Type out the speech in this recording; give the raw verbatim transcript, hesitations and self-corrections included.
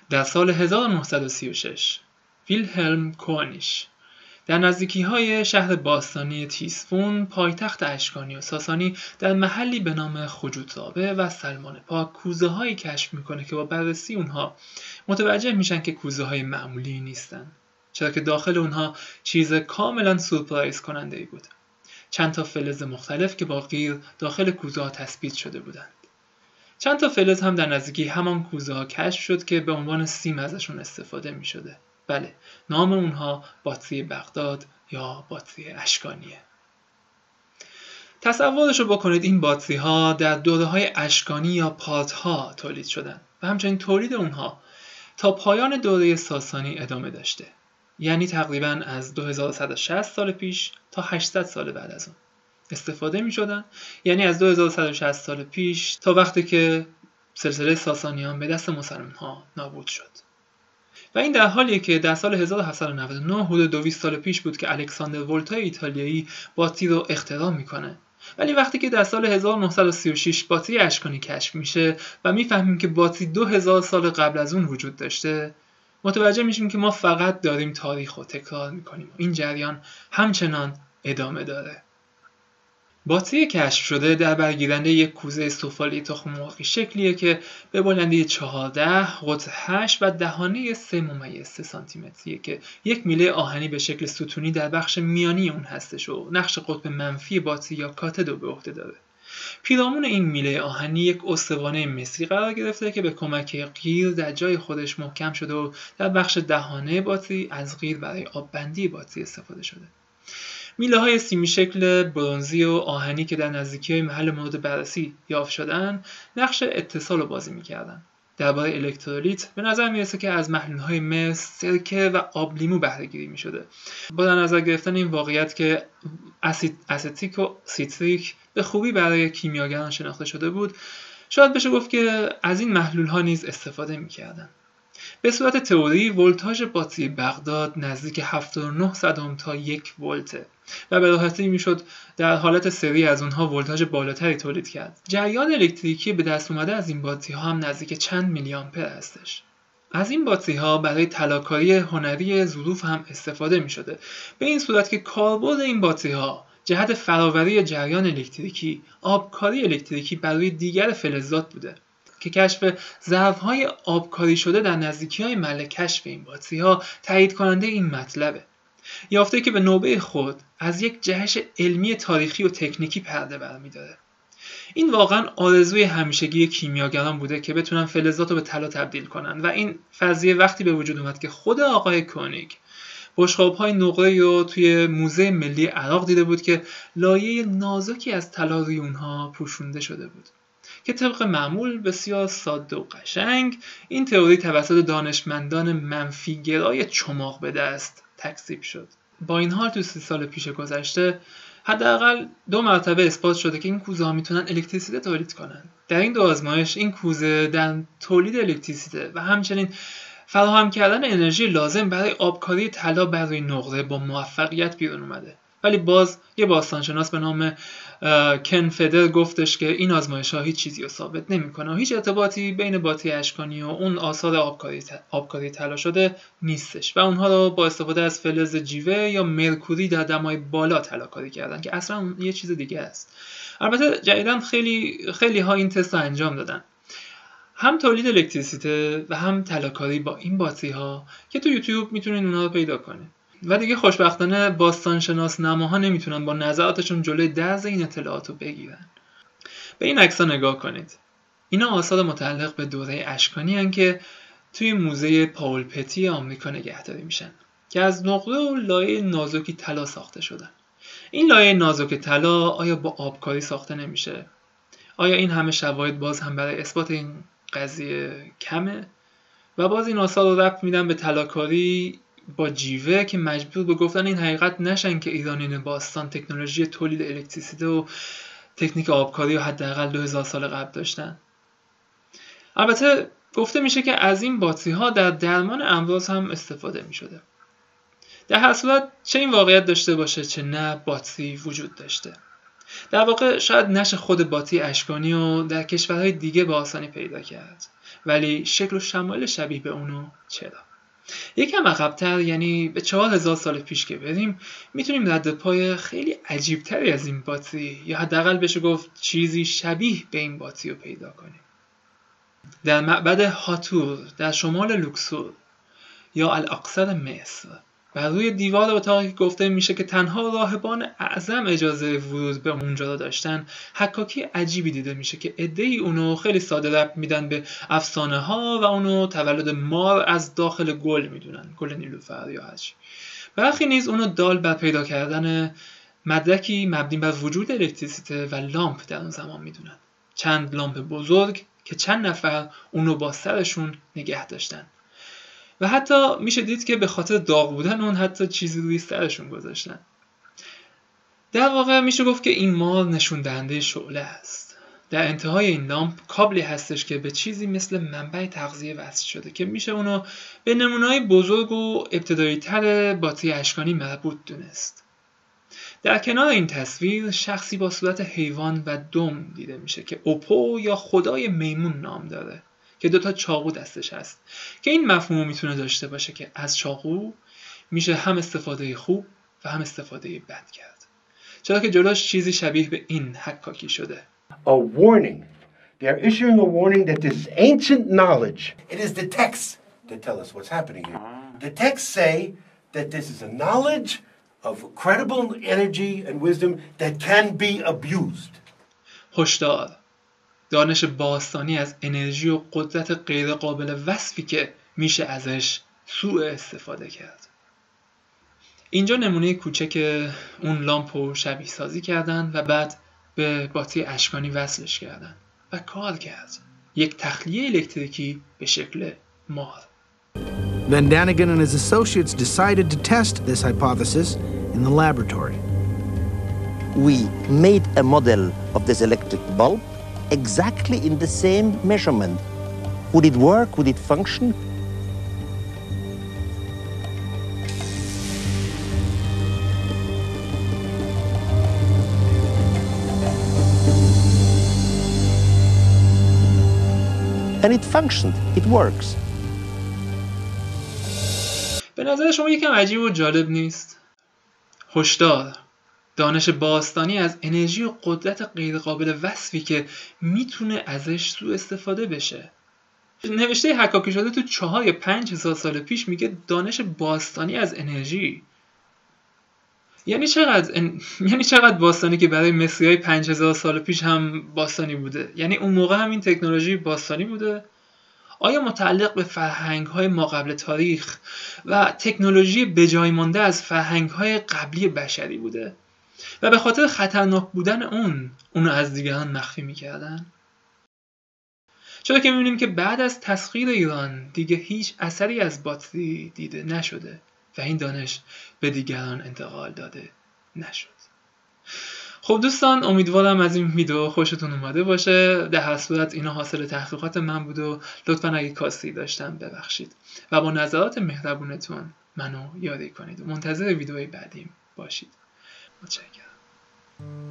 در سال هزار و نهصد و سی و شش ویلهلم کوانیش در نزدیکی‌های شهر باستانی تیسفون، پایتخت اشکانی و ساسانی، در محلی به نام خجوتزابه و سلمان پاک کوزه‌هایی کشف میکنه که با بررسی اونها متوجه میشن که کوزه‌های معمولی نیستن، چرا که داخل اونها چیز کاملا سورپرایز کننده ای بود. چند تا فلز مختلف که با قیر داخل کوزه‌ها تثبیت شده بودند. چند تا فلز هم در نزدیکی همان کوزه‌ها کشف شد که به عنوان سیم ازشون استفاده می‌شده. بله، نام اونها باتری بغداد یا باتری اشکانیه. تصورشو بکنید این باتری ها در دوره‌های اشکانی یا پادها تولید شدن و همچنین تولید اونها تا پایان دوره ساسانی ادامه داشته. یعنی تقریباً از دو هزار و صد و شصت سال پیش تا هشتصد سال بعد از اون استفاده می شدن. یعنی از دو هزار و صد و شصت سال پیش تا وقتی که سلسله ساسانیان به دست مسلمان ها نابود شد. و این در حالیه که در سال هزار و هفتصد و نود و نه حدود دویست سال پیش بود که الکساندر ولتای ایتالیایی باتری رو اختراع میکنه. ولی وقتی که در سال هزار و نهصد و سی و شش باتری اشکانی کشف میشه و میفهمیم که باتری دو هزار سال قبل از اون وجود داشته، متوجه میشیم که ما فقط داریم تاریخ رو تکرار میکنیم. این جریان همچنان ادامه داره. باتری کشف شده در برگیرنده یک کوزه سفالی تخم مرغی شکلیه که به بلندی چهارده، قطر هشت و دهانه سه ممیز سه سانتی متریه که یک میله آهنی به شکل ستونی در بخش میانی اون هستش و نقش قطب منفی باتری یا کاتد رو به عهده داره. پیرامون این میله آهنی یک استوانه مسی قرار گرفته که به کمک قیر در جای خودش محکم شده و در بخش دهانه باتری از قیر برای آببندی باتری استفاده شده. میله های سیمی شکل برنزی و آهنی که در نزدیکی محل مورد بررسی یافت شدن نقش اتصال رو بازی می‌کردن. درباره الکترولیت به نظر میرسه که از محلول‌های مس، سرکه و آب لیمو بهره گیری می‌شده. با در نظر گرفتن این واقعیت که اسید استیک و سیتریک به خوبی برای کیمیاگران شناخته شده بود، شاید بشه گفت که از این محلول‌ها نیز استفاده می‌کردن. به صورت تئوری ولتاژ باتری بغداد نزدیک هفتاد و نه صدم تا یک ولته و به راحتی میشد در حالت سری از اونها ولتاژ بالاتری تولید کرد. جریان الکتریکی به دست اومده از این باتری ها هم نزدیک چند میلی آمپر هستش. از این باتری ها برای طلاکاری هنری ظروف هم استفاده می شده، به این صورت که کاربرد این باتری ها جهت فراوری جریان الکتریکی، آبکاری الکتریکی بر روی دیگر فلزات بوده که کشف ظرف‌های آبکاری شده در نزدیکی‌های محل کشف این باتری‌ها تایید کننده این مطلبه. یافته که به نوبه خود از یک جهش علمی تاریخی و تکنیکی پرده برمی‌داره. این واقعاً آرزوی همیشگی کیمیاگران بوده که بتونن فلزات رو به طلا تبدیل کنن و این فرضیه وقتی به وجود اومد که خود آقای کونیگ بشقاب‌های نقره‌ای رو توی موزه ملی عراق دیده بود که لایه نازکی از طلا روی اونها پوشونده شده بود. که طبق معمول بسیار ساده و قشنگ این تئوری توسط دانشمندان منفیگرای چماق به دست تکذیب شد. با این حال تو سی سال پیش گذشته حداقل دو مرتبه اثبات شده که این کوزه ها میتونن الکتریسیته تولید کنن. در این دو آزمایش این کوزه در تولید الکتریسیته و همچنین فراهم کردن انرژی لازم برای آبکاری طلا بر روی نقره با موفقیت بیرون اومده. ولی باز یه باستانشناس به نام کن فدر گفتش که این آزمایش‌ها هیچ چیزی رو ثابت نمی‌کنه و هیچ ارتباطی بین باتری اشکانی و اون آثار آبکاری آبکاری طلا شده نیستش و اونها رو با استفاده از فلز جیوه یا مرکوری در دمای بالا طلاکاری کردن که اصلا یه چیز دیگه است. البته جدیداً خیلی خیلی ها این تست رو انجام دادن، هم تولید الکتریسیته و هم طلاکاری با این باتری ها که تو یوتیوب میتونین اونها رو پیدا کنین. و دیگه خوشبختانه باستانشناس نماها نمیتونن با نظراتشون جلوی درز این اطلاعات رو بگیرن. به این عکس‌ها نگاه کنید. اینا آثار متعلق به دوره اشکانی هستند که توی موزه پاول پتی آمریکا نگهداری میشن که از نقره و لایه نازکی طلا ساخته شدن. این لایه نازک طلا آیا با آبکاری ساخته نمیشه؟ آیا این همه شواهد باز هم برای اثبات این قضیه کمه؟ و باز این آثار رو ربط میدن به طلاکاری با جیوه که مجبور به گفتن این حقیقت نشن که ایرانیان باستان تکنولوژی تولید الکتریسیته و تکنیک آبکاری رو حداقل دو هزار سال قبل داشتن. البته گفته میشه که از این باتری ها در درمان امراض هم استفاده میشده. در هر صورت چه این واقعیت داشته باشه چه نه، باتری وجود داشته. در واقع شاید نشه خود باتری اشکانی رو در کشورهای دیگه به آسانی پیدا کرد، ولی شکل و شمایل شبیه به اونو چرا؟ یکم عقب‌تر، یعنی به چهار هزار سال پیش که بریم، میتونیم رد پای خیلی عجیبتری از این باتری یا حداقل بشه گفت چیزی شبیه به این باتری رو پیدا کنیم. در معبد هاتور در شمال لوکسور یا الاقصر مصر، بر روی دیوار اتاقی گفته میشه که تنها راهبان اعظم اجازه ورود به اونجا رو داشتن، حکاکی عجیبی دیده میشه که عده‌ای اونو خیلی ساده ربط میدن به افسانه ها و اونو تولد مار از داخل گل میدونن، گل نیلوفر یا هرچی. برخی نیز اونو دال بر پیدا کردن مدرکی مبنی بر وجود الکتریسیته و لامپ در اون زمان میدونن. چند لامپ بزرگ که چند نفر اونو با سرشون نگه داشتن و حتی میشه دید که به خاطر داغ بودن اون حتی چیزی روی سرشون گذاشتن. در واقع میشه گفت که این مار نشون دهنده شعله است. در انتهای این لامپ کابلی هستش که به چیزی مثل منبع تغذیه وصل شده که میشه اونو به نمونه‌های بزرگ و ابتدایی تر باتری اشکانی مربوط دونست. در کنار این تصویر شخصی با صورت حیوان و دم دیده میشه که اوپو یا خدای میمون نام داره که دوتا چاقو دستش هست که این مفهوم میتونه داشته باشه که از چاقو میشه هم استفاده خوب و هم استفاده بد کرد، چرا که جلوش چیزی شبیه به این حکاکی شده. A warning. They are issuing a warning that this ancient knowledge, it is the texts that tell us what's happening here. The texts say that this is a knowledge of credible energy and wisdom that can be abused. هشدار، دانش باستانی از انرژی و قدرت غیر قابل وصفی که میشه ازش سوء استفاده کرد. اینجا نمونه کوچک اون لامپو شبیه سازی کردن و بعد به باتری اشکانی وصلش کردن و کار کرد. یک تخلیه الکتریکی به شکل مار. Then Danigan and his associates decided to test this hypothesis in the laboratory. We made a model of this electric bulb exactly in the same measurement. Would it work? Would it function? And it functioned. It works. به نظر شما یکم عجیب و جالب نیست؟ هشدار، دانش باستانی از انرژی و قدرت غیرقابل وصفی که میتونه ازش سوء استفاده بشه. نوشته حکاکی شده تو چهار یا پنج هزار سال پیش میگه دانش باستانی از انرژی. یعنی چقدر ان... یعنی چقدر باستانی که برای مصریای پنج هزار سال پیش هم باستانی بوده؟ یعنی اون موقع هم این تکنولوژی باستانی بوده؟ آیا متعلق به فرهنگ‌های ماقبل تاریخ و تکنولوژی بجای مانده از فرهنگ‌های قبلی بشری بوده و به خاطر خطرناک بودن اون اونو از دیگران مخفی می‌کردن؟ چرا که می‌بینیم که بعد از تسخیر ایران دیگه هیچ اثری از باتری دیده نشده و این دانش به دیگران انتقال داده نشد. خب دوستان، امیدوارم از این ویدیو خوشتون اومده باشه. در هر صورت اینا حاصل تحقیقات من بود و لطفاً اگه کاستی داشتم ببخشید و با نظرات مهربونتون منو یاری کنید و منتظر ویدیوهای بعدیم باشید. متشکرم.